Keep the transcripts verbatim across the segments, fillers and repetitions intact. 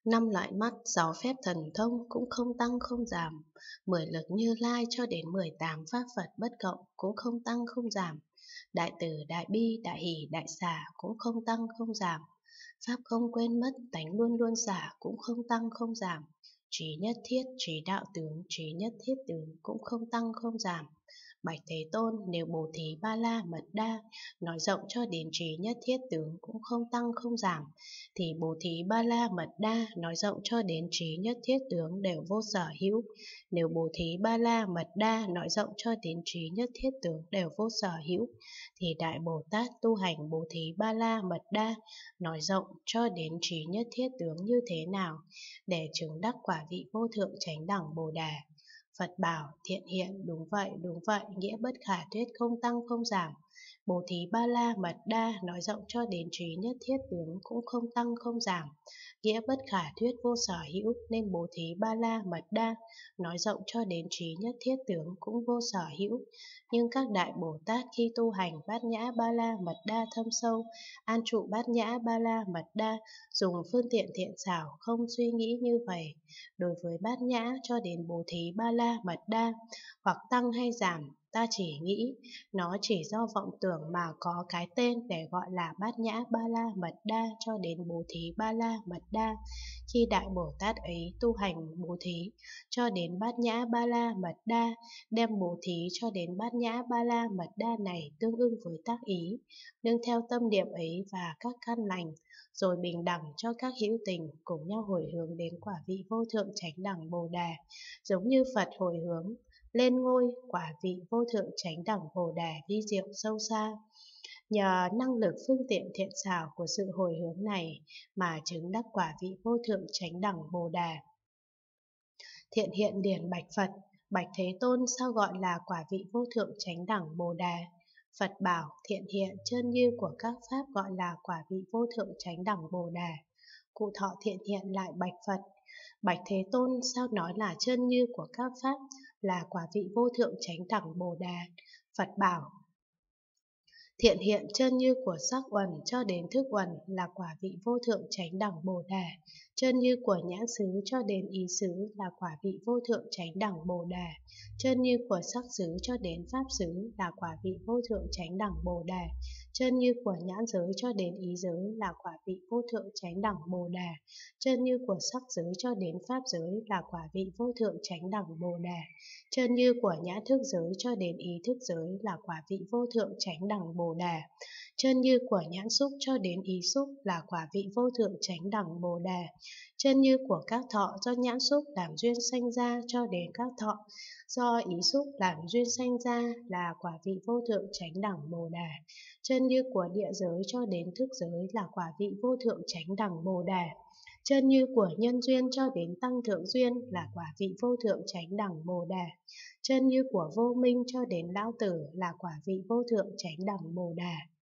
Năm loại mắt, sáu phép thần thông cũng không tăng không giảm. Mười lực Như Lai cho đến mười tám pháp Phật bất cộng cũng không tăng không giảm. Đại từ, đại bi, đại hỷ, đại xả cũng không tăng không giảm. Pháp không quên mất, tánh luôn luôn xả cũng không tăng không giảm. Trí nhất thiết, trí đạo tướng, trí nhất thiết tướng cũng không tăng không giảm. Bạch Thế Tôn, nếu bố thí ba la mật đa nói rộng cho đến trí nhất thiết tướng cũng không tăng không giảm, thì bố thí ba la mật đa nói rộng cho đến trí nhất thiết tướng đều vô sở hữu. Nếu bố thí ba la mật đa nói rộng cho đến trí nhất thiết tướng đều vô sở hữu, thì Đại Bồ Tát tu hành bố thí ba la mật đa nói rộng cho đến trí nhất thiết tướng như thế nào để chứng đắc quả vị vô thượng chánh đẳng Bồ Đà? Phật bảo: Thiện hiện, đúng vậy, đúng vậy, nghĩa bất khả thuyết, không tăng không giảm. Bố thí ba la mật đa nói rộng cho đến trí nhất thiết tướng cũng không tăng không giảm. Nghĩa bất khả thuyết, vô sở hữu, nên bố thí ba la mật đa nói rộng cho đến trí nhất thiết tướng cũng vô sở hữu. Nhưng các đại Bồ Tát khi tu hành bát nhã ba la mật đa thâm sâu, an trụ bát nhã ba la mật đa, dùng phương tiện thiện xảo, không suy nghĩ như vậy. Đối với bát nhã cho đến bố thí ba la mật đa, hoặc tăng hay giảm, ta chỉ nghĩ nó chỉ do vọng tưởng mà có cái tên để gọi là bát nhã ba la mật đa cho đến bố thí ba la mật đa. Khi Đại Bồ Tát ấy tu hành bố thí cho đến bát nhã ba la mật đa, đem bố thí cho đến bát nhã ba la mật đa này tương ưng với tác ý, nương theo tâm niệm ấy và các căn lành, rồi bình đẳng cho các hữu tình cùng nhau hồi hướng đến quả vị vô thượng chánh đẳng Bồ Đà, giống như Phật hồi hướng lên ngôi quả vị vô thượng chánh đẳng Bồ Đà vi diệu sâu xa. Nhờ năng lực phương tiện thiện xảo của sự hồi hướng này mà chứng đắc quả vị vô thượng chánh đẳng Bồ Đà. Thiện hiện điển bạch Phật: Bạch Thế Tôn, sao gọi là quả vị vô thượng chánh đẳng Bồ Đà? Phật bảo: Thiện hiện chân như của các pháp gọi là quả vị vô thượng chánh đẳng Bồ Đà. Cụ thọ thiện hiện lại bạch Phật: Bạch Thế Tôn, sao nói là chân như của các pháp là quả vị vô thượng chánh đẳng Bồ Đà? Phật bảo: Thiện hiện chân như của sắc uẩn cho đến thức uẩn là quả vị vô thượng chánh đẳng Bồ Đà. Chân như của nhãn xứ cho đến ý xứ là quả vị vô thượng chánh đẳng Bồ Đà. Chân như của sắc xứ cho đến pháp xứ là quả vị vô thượng chánh đẳng Bồ Đà. Chân như của nhãn giới cho đến ý giới là quả vị vô thượng chánh đẳng Bồ Đà. Chân như của sắc giới cho đến pháp giới là quả vị vô thượng chánh đẳng Bồ Đà. Chân như của nhãn thức giới cho đến ý thức giới là quả vị vô thượng chánh đẳng Bồ Đà. Chân như của nhãn xúc cho đến ý xúc là quả vị vô thượng chánh đẳng Bồ Đà. Chân như của các thọ do nhãn xúc làm duyên sanh ra cho đến các thọ do ý xúc làm duyên sanh ra là quả vị vô thượng chánh đẳng Bồ Đà. Chân như của địa giới cho đến thức giới là quả vị vô thượng chánh đẳng Bồ Đà. Chân như của nhân duyên cho đến tăng thượng duyên là quả vị vô thượng chánh đẳng Bồ Đà. Chân như của vô minh cho đến lão tử là quả vị vô thượng chánh đẳng Bồ Đà.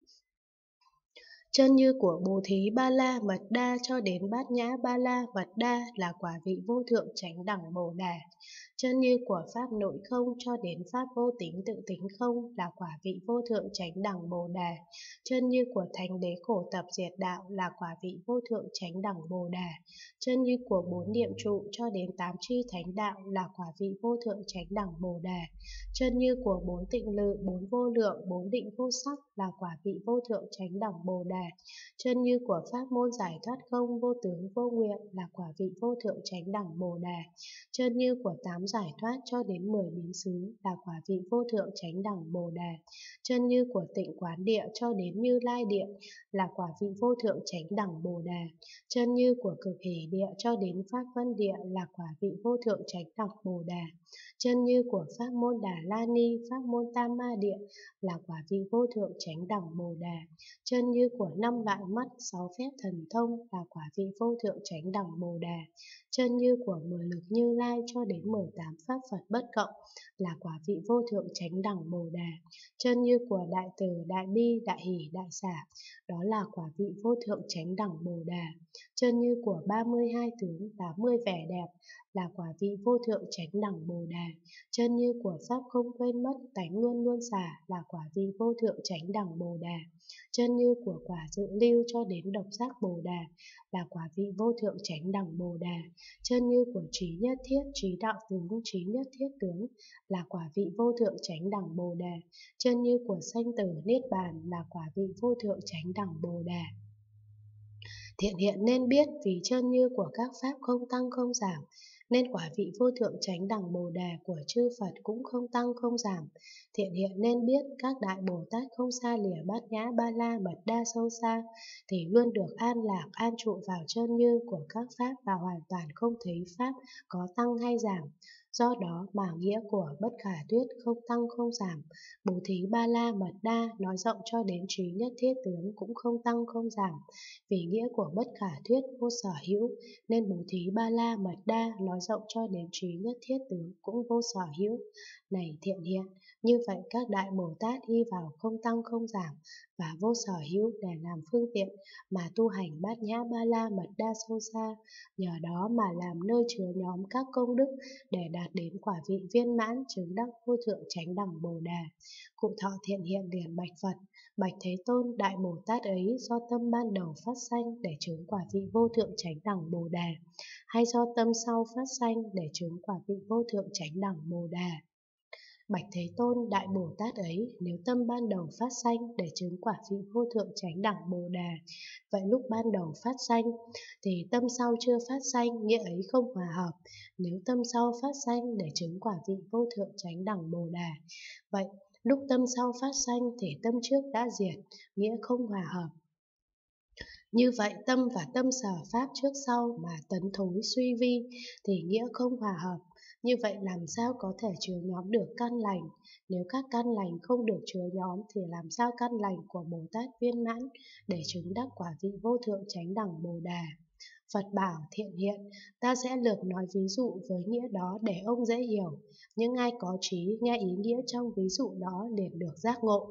Chân như của bố thí ba la mật đa cho đến bát nhã ba la mật đa là quả vị vô thượng chánh đẳng Bồ Đà. Chân như của pháp nội không cho đến pháp vô tính tự tính không là quả vị vô thượng chánh đẳng Bồ Đà. Chân như của thánh đế khổ tập diệt đạo là quả vị vô thượng chánh đẳng Bồ Đà. Chân như của bốn niệm trụ cho đến tám chi thánh đạo là quả vị vô thượng chánh đẳng Bồ Đà. Chân như của bốn tịnh lự, bốn vô lượng, bốn định vô sắc là quả vị vô thượng chánh đẳng Bồ Đà. Chân như của pháp môn giải thoát không, vô tướng, vô nguyện là quả vị vô thượng chánh đẳng Bồ Đà. Chân như của tám giải thoát cho đến mười biến xứ là quả vị vô thượng chánh đẳng Bồ Đà. Chân như của tịnh quán địa cho đến Như Lai địa là quả vị vô thượng chánh đẳng Bồ Đà. Chân như của cực hỷ địa cho đến pháp vân địa là quả vị vô thượng chánh đẳng Bồ Đà. Chân như của pháp môn Đà La Ni, pháp môn Tam Ma địa là quả vị vô thượng chánh đẳng Bồ Đà. Chân như của năm loại mắt, sáu phép thần thông là quả vị vô thượng chánh đẳng Bồ Đà. Chân như của mười lực Như Lai cho đến mười tám pháp Phật bất cộng là quả vị vô thượng chánh đẳng Bồ Đà. Chân như của đại từ, đại bi, đại hỷ, đại xả đó là quả vị vô thượng chánh đẳng Bồ Đà. Chân như của ba mươi hai tướng, tám mươi vẻ đẹp là quả vị vô thượng chánh đẳng Bồ Đà. Chân như của pháp không quên mất, tánh luôn luôn xả là quả vị vô thượng chánh đẳng Bồ Đà. Chân như của quả dự lưu cho đến độc giác Bồ Đà là quả vị vô thượng chánh đẳng Bồ Đà. Chân như của trí nhất thiết, trí đạo tướng, trí nhất thiết tướng là quả vị vô thượng chánh đẳng Bồ Đà. Chân như của sanh tử niết bàn là quả vị vô thượng chánh đẳng Bồ Đà. Thiện hiện nên biết vì chân như của các pháp không tăng không giảm, nên quả vị vô thượng chánh đẳng Bồ Đà của chư Phật cũng không tăng không giảm. Thiện hiện nên biết các đại Bồ Tát không xa lìa bát nhã ba la mật đa sâu xa, thì luôn được an lạc an trụ vào chân như của các pháp và hoàn toàn không thấy pháp có tăng hay giảm. Do đó mà nghĩa của bất khả thuyết không tăng không giảm, bố thí ba la mật đa nói rộng cho đến trí nhất thiết tướng cũng không tăng không giảm. Vì nghĩa của bất khả thuyết vô sở hữu, nên bố thí ba la mật đa nói rộng cho đến trí nhất thiết tướng cũng vô sở hữu. Này thiện hiện, như vậy các đại Bồ Tát y vào không tăng không giảm và vô sở hữu để làm phương tiện mà tu hành bát nhã ba la mật đa sâu xa, nhờ đó mà làm nơi chứa nhóm các công đức để đạt đến quả vị viên mãn chứng đắc vô thượng chánh đẳng Bồ Đà. Cụ thọ thiện hiện liền bạch Phật: Bạch Thế Tôn, đại Bồ Tát ấy do tâm ban đầu phát sanh để chứng quả vị vô thượng chánh đẳng Bồ Đà, hay do tâm sau phát sanh để chứng quả vị vô thượng chánh đẳng Bồ Đà? Bạch Thế Tôn, đại Bồ Tát ấy nếu tâm ban đầu phát sanh để chứng quả vị vô thượng chánh đẳng Bồ Đà, vậy lúc ban đầu phát sanh thì tâm sau chưa phát sanh, nghĩa ấy không hòa hợp. Nếu tâm sau phát sanh để chứng quả vị vô thượng chánh đẳng Bồ Đà, vậy lúc tâm sau phát sanh thì tâm trước đã diệt, nghĩa không hòa hợp. Như vậy tâm và tâm sở pháp trước sau mà tấn thối suy vi thì nghĩa không hòa hợp. Như vậy làm sao có thể chứa nhóm được căn lành? Nếu các căn lành không được chứa nhóm thì làm sao căn lành của Bồ Tát viên mãn để chứng đắc quả vị vô thượng chánh đẳng Bồ Đà? Phật bảo thiện hiện, ta sẽ lược nói ví dụ với nghĩa đó để ông dễ hiểu. Những ai có trí nghe ý nghĩa trong ví dụ đó liền được giác ngộ.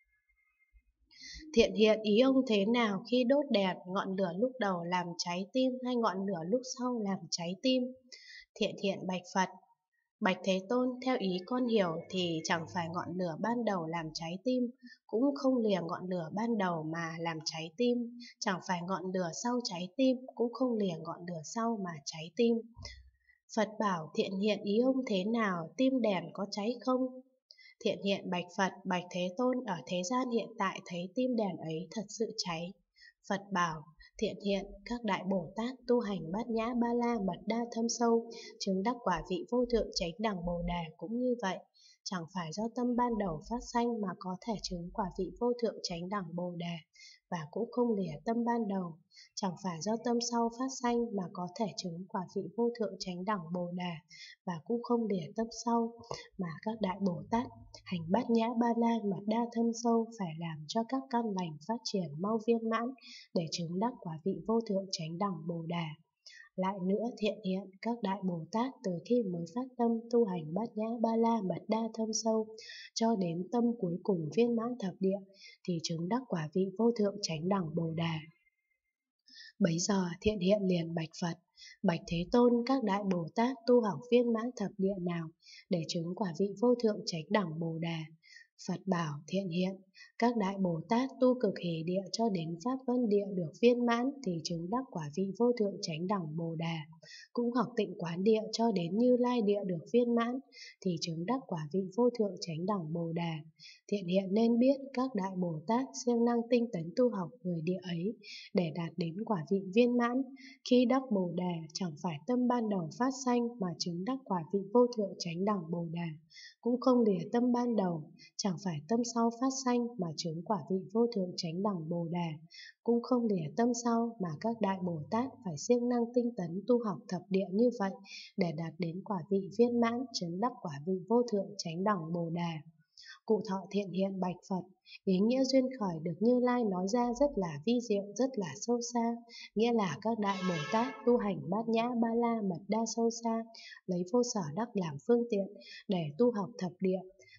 Thiện hiện, ý ông thế nào khi đốt đèn, ngọn lửa lúc đầu làm cháy tim hay ngọn lửa lúc sau làm cháy tim? Thiện hiện bạch Phật: Bạch Thế Tôn, theo ý con hiểu thì chẳng phải ngọn lửa ban đầu làm cháy tim, cũng không lìa ngọn lửa ban đầu mà làm cháy tim, chẳng phải ngọn lửa sau cháy tim, cũng không lìa ngọn lửa sau mà cháy tim. Phật bảo thiện hiện, ý ông thế nào, tim đèn có cháy không? Thiện hiện bạch Phật: Bạch Thế Tôn, ở thế gian hiện tại thấy tim đèn ấy thật sự cháy. Phật bảo thiện hiện, các đại Bồ Tát tu hành bát nhã ba la mật đa thâm sâu, chứng đắc quả vị vô thượng chánh đẳng Bồ Đà cũng như vậy. Chẳng phải do tâm ban đầu phát sanh mà có thể chứng quả vị vô thượng chánh đẳng Bồ Đà, và cũng không lìa tâm ban đầu. Chẳng phải do tâm sau phát sanh mà có thể chứng quả vị vô thượng chánh đẳng Bồ Đà, và cũng không lìa tâm sau, mà các đại Bồ Tát hành bát nhã ba la mật đa thâm sâu phải làm cho các căn lành phát triển mau viên mãn để chứng đắc quả vị vô thượng chánh đẳng Bồ Đà. Lại nữa thiện hiện, các đại Bồ Tát từ khi mới phát tâm tu hành bát nhã ba la mật đa thâm sâu cho đến tâm cuối cùng viên mãn thập địa thì chứng đắc quả vị vô thượng chánh đẳng Bồ Đà. Bấy giờ thiện hiện liền bạch Phật: Bạch Thế Tôn, các đại Bồ Tát tu học viên mãn thập địa nào để chứng quả vị vô thượng chánh đẳng Bồ Đà? Phật bảo thiện hiện, các đại Bồ Tát tu cực hỷ địa cho đến pháp vân địa được viên mãn thì chứng đắc quả vị vô thượng chánh đẳng Bồ Đà. Cũng học tịnh quán địa cho đến Như Lai địa được viên mãn thì chứng đắc quả vị vô thượng chánh đẳng Bồ Đà. Thiện hiện nên biết các đại Bồ Tát siêng năng tinh tấn tu học người địa ấy để đạt đến quả vị viên mãn. Khi đắc Bồ Đà chẳng phải tâm ban đầu phát sanh mà chứng đắc quả vị vô thượng chánh đẳng Bồ Đà, cũng không lìa tâm ban đầu, chẳng phải tâm sau phát sanh mà chứng quả vị vô thượng chánh đẳng Bồ Đà, cũng không lìa tâm sau mà các đại Bồ Tát phải siêng năng tinh tấn tu học thập địa như vậy để đạt đến quả vị viên mãn chứng đắc quả vị vô thượng chánh đẳng Bồ Đà. Cụ thọ thiện hiện bạch Phật: Ý nghĩa duyên khởi được Như Lai nói ra rất là vi diệu, rất là sâu xa, nghĩa là các đại Bồ Tát tu hành bát nhã ba la mật đa sâu xa, lấy vô sở đắc làm phương tiện để tu học thập địa,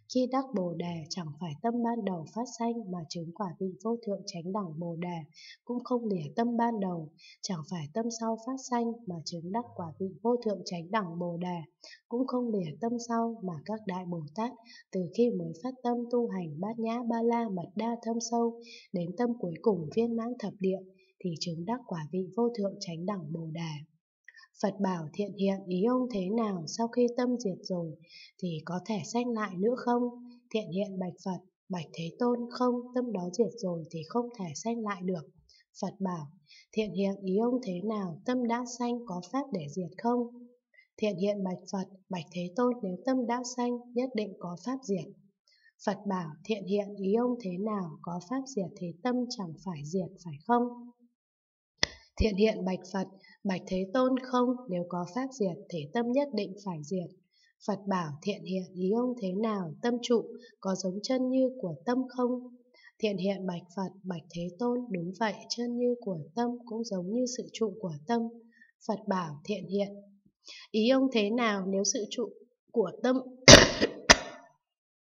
Khi đắc Bồ Đề chẳng phải tâm ban đầu phát sanh mà chứng quả vị vô thượng chánh đẳng Bồ Đề, cũng không lìa tâm ban đầu, chẳng phải tâm sau phát sanh mà chứng đắc quả vị vô thượng chánh đẳng Bồ Đề, cũng không lìa tâm sau mà các đại Bồ Tát từ khi mới phát tâm tu hành bát nhã ba la mật đa thâm sâu đến tâm cuối cùng viên mãn thập địa thì chứng đắc quả vị vô thượng chánh đẳng Bồ Đề. Phật bảo thiện hiện, ý ông thế nào, sau khi tâm diệt rồi thì có thể sanh lại nữa không? Thiện hiện bạch Phật, bạch Thế Tôn, không, tâm đó diệt rồi thì không thể sanh lại được. Phật bảo, thiện hiện, ý ông thế nào, tâm đã sanh có pháp để diệt không? Thiện hiện bạch Phật, bạch Thế Tôn, nếu tâm đã sanh nhất định có pháp diệt. Phật bảo, thiện hiện, ý ông thế nào, có pháp diệt thì tâm chẳng phải diệt phải không? Thiện hiện bạch Phật, bạch Thế Tôn, không, nếu có pháp diệt thì tâm nhất định phải diệt. Phật bảo, thiện hiện, ý ông thế nào, tâm trụ có giống chân như của tâm không? Thiện hiện bạch Phật, bạch Thế Tôn, đúng vậy, chân như của tâm cũng giống như sự trụ của tâm. Phật bảo, thiện hiện, ý ông thế nào, nếu sự trụ của tâm